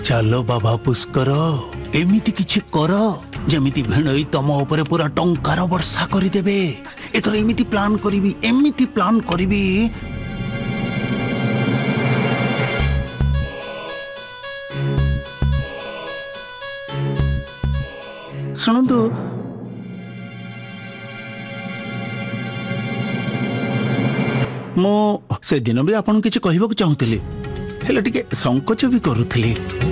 चलो बाबा पुष्कर एमिति किछि कर जेमिति भिणई तम ऊपर पूरा टंकार वर्षा करदेवे। एथर एमिति प्लान करिवि एमिति प्लान करिवि। शुणु मो से दिन भी आपन किछि कहबाक चाहूतिली हेले टिके संकोच भी करूथिली।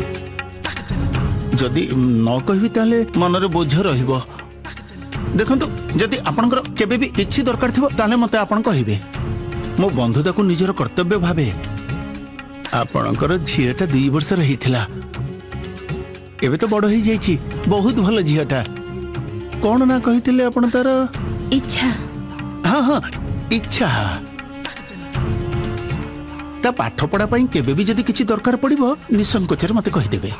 जदि न कहबी ताले मनरे बोझ रहिबो। देखंतु जदि आपनकर केबे भी किछि दरकार थिबो ताले मते आपन कहिबे। मो बंधुता को निजर कर्तव्य भाबे। आपनकर झियाटा 2 वर्ष रहिथिला एबे तो बड़ ही जाइछि। बहुत भल झियाटा। कोन ना कहिथिले आपन तार इच्छा? हां हां इच्छा। ता पाठ पढ़ा पाई केबे भी जदि किछि दरकार पड़िबो निसंकोचरे मते कहि देबे।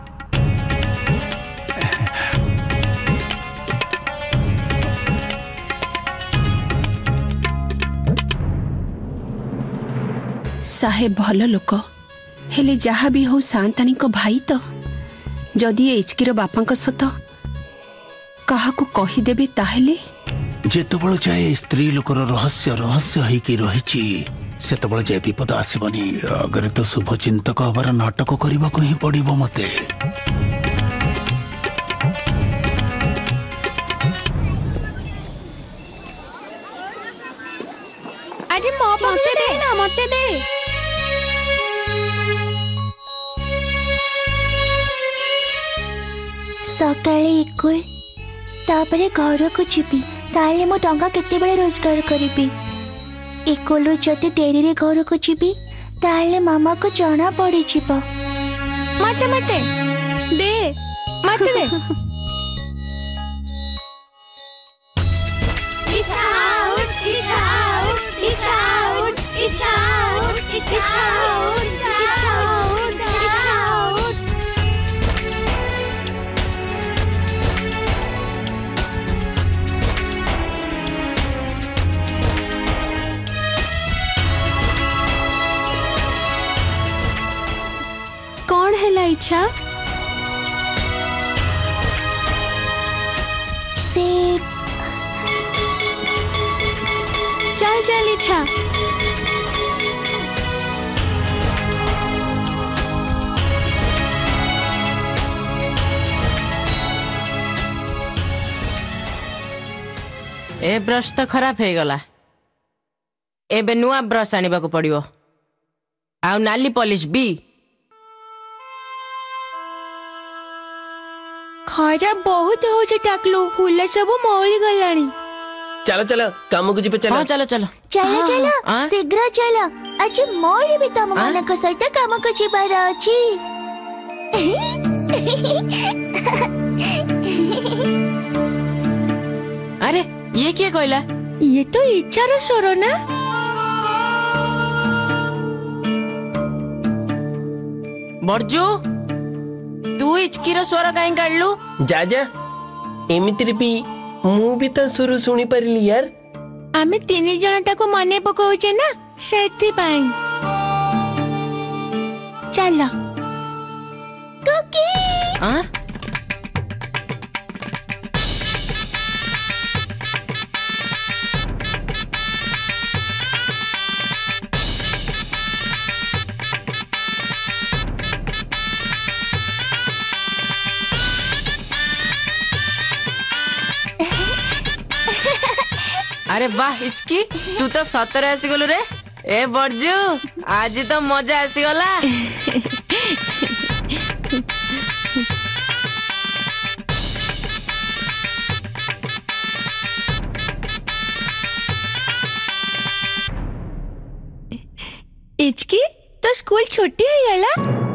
साहेब भल लोक हेले जहा भी हो सांतानी को भाई तो जदि एचकीर बापा सत कहा को कही देबे ताहेले जेतबळ जाए स्त्री लोकर रहस्य रहस्य होइकी रहिछि सेतबळ जाए विपद आसीबनी। अगर तो शुभ चिंतक हबार नाटक करबाको ही पड़िबो मते। अरे मते दे ना मते दे। सकाळे स्कूल तापरे घर को जीवी ताले मो टंका केते बेले रोजगार करिबी। स्कूल रो जति डेरी रे घर को जीवी ताले मामा को जना पड़ी जीव। मते मते दे मते दे। इच्छा आउट इच्छा आउट इच्छा आउट इच्छा आउट इच्छा आउट इच्छा आउट इच्छा आउट। कौन है इच्छा? से चल चल इच्छा। ए ब्रश तो खराब हो गला। एबे नुआ ब्रश आनिबा को पड़िबो। आ नाली पॉलिश भी खरा बहुत हो जे टाकलो फूल सब मौली गलानी। चलो चलो काम को जीपे चलो। हाँ चलो चलो चलो चलो शीघ्र चलो। आज मोर भी तम मानक सहित काम को जीवार अछि। अरे ये क्या कहला? ये तो इच्छार स्वर ना। बरजू तू इचकीर स्वर कहीं काढलु? जा जा एमितिरे भी मु भी तो सुरु सुनी परिली यार। आमे 3 जण ताको मने पकाउचे ना सेथि पाई। चलो कुकी हां अरे वाह इचकी तू तो सतरे आसी गलु रे। ए बरजू आज तो मजा आसी गला। इचकी तो स्कूल छुट्टी हो गला।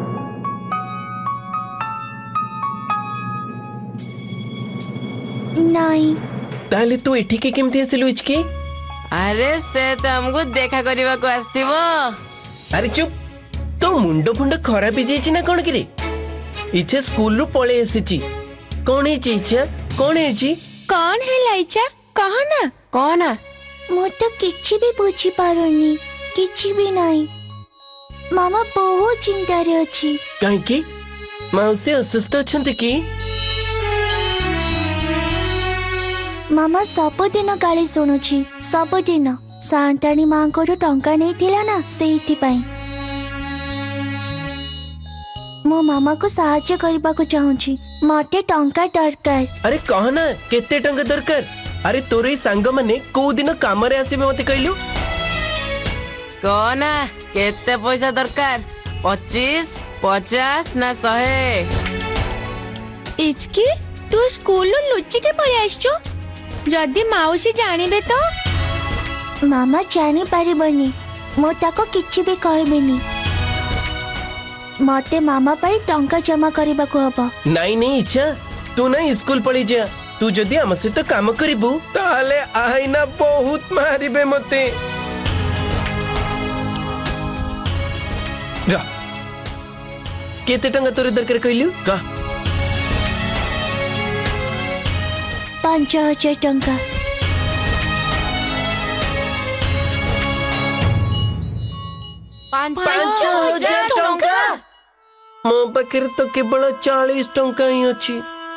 नहीं ताले तू एठी के केमती आसिलु इचकी? अरे से तो हमको देखा करबा को आस्तिबो। अरे चुप तो मुंडो फुंडो खराब ही ना कौन कि इच्छा स्कूल रू पळे आसीची। कौन है इच्छा कौन है जी? कौन है लाइचा कह ना। कौन? मु तो किछि भी बुझी पारुनी किछि भी नहीं। मामा बहुत चिंता रे अछि। काहे की मौसी असुस्थ अछंती कि मामा सबुदिन गाली शुणुची सबुदिन सान्ताणी माँ को टंका नहीं थिला ना सेइथिपाई मो मामा को साहाय्य करबा को चाहूची मते टंका दरकार। अरे कह ना केते टंका दरकार। अरे तोर ई सांग माने को दिन काम रे आसीबे मते कहलु कहना केते पैसा दरकार 25 50 ना 100। इचकी तू स्कूल लुचि के पळि आछो जदी माउसी जानिबे तो मामा जानी पारिबनी मो ताको किछि भी कहबेनी मते मामा पाई टंका जमा करबा को हबो। नहीं नहीं इच्छा तू ना स्कूल पढ़ी जा तू जदी हम सहित काम करिबू ताले आईना बहुत मारिबे मते। रा केते टंका तोरे दरकार कहलु का 5000 टंका। 5000 टंका मो पाखरे तो केवल 40 टंका ही अछि।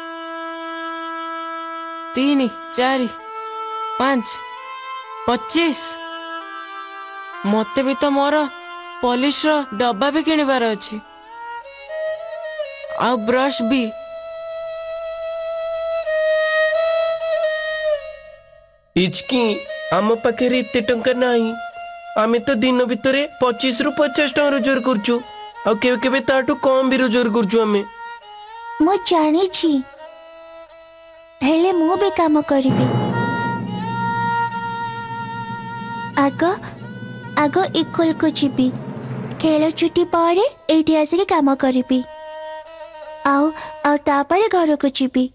3 4 5 25 मते भी तो मोर पॉलिश रो डब्बा भी किनिबार अछि आ ब्रश भी। इचकी आम पाखरे इते टंका नाही आमे तो दिन भितरे 25 रु 50 टंका रोजगार करछु आ केबे केबे ताटू कम भी रोजगार करछु आमे। मो जानी छी हेले मु भी काम करिबे आगो आगो इकुल को जीबी खेल छुट्टी पारे एठी आसे काम करिबी आउ आउ तापरे घर को जीबी।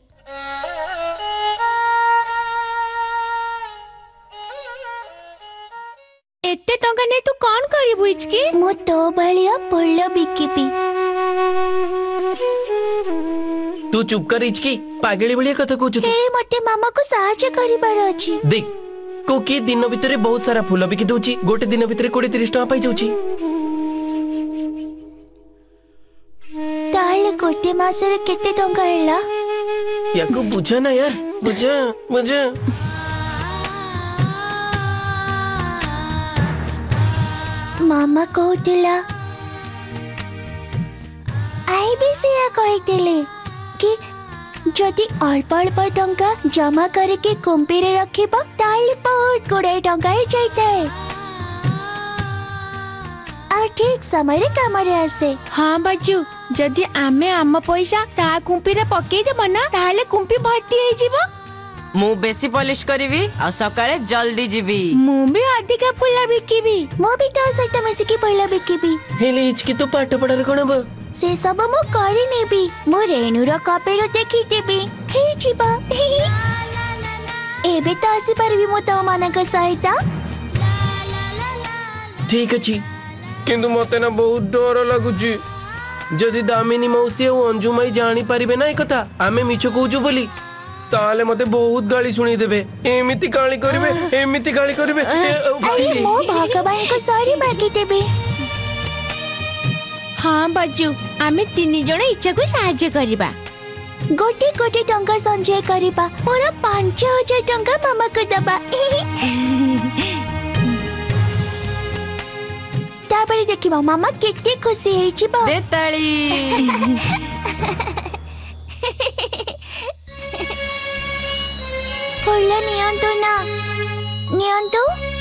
एते टंका ने तू कौन करिबु इचकी मु तो बलिया फूल बिकिबी। तू चुप कर इचकी पागली भलिया कथा कहछु तू। हेले मते मामा को सहायता करिबार अछि। देख को की दिन भितरे बहुत सारा फूल बिकी दउची गोटे दिन भितरे 20-30 टका पाई जाउची ताले गोटे मासरे केते टंका हैला याको बुझा ना यार बुझा बुझा। मामा कहतिला आई भी से कहतिले कि जदि अल्प अल्प टंका जमा करके कुंपीरे रखिबा ताले बहुत गुड़ाई टंका ही जाइए और ठीक समय रे काम रे आसे। हाँ बच्चू जदि आमे आम पैसा ता कुंपी रे पकेई देबो ना ताले कुंपी भर्ती हे जिवो। मु बेसी पॉलिश करिवि आ सकाळे जल्दी जीवी। मु भी अधिका फुला बिकिबी मो भी तो सहित मिसिकी पहिला बिकिबी। हेले इचकी तो पाठ पढ़ार कोन बा से सब मो करि नेबी मो रेणु रो कपेरो देखि देबी हे जिबा एबे तो आसी परबी मो तो मानक सहित। ठीक अछि किंतु मते ना बहुत डर लागुची जदि दामिनी मौसी और अंजु माई जानी पारिबे ना ए कथा आमे मिछ कहूजु बोली ताले मते बहुत गाली सुनी देबे एमिति गाली करिवे अरे मो भगवान को सॉरी मागी देबी। हाँ बच्चू आमे 3 जण इच्छा को सहायता करिबा गोटे गोटे टंका संचय करिबा पूरा 5000 टंका मामा को दबा तापरे देखिबा मामा केते खुशी हे छिबा। दे ताली फुल नियंतो ना नियंतो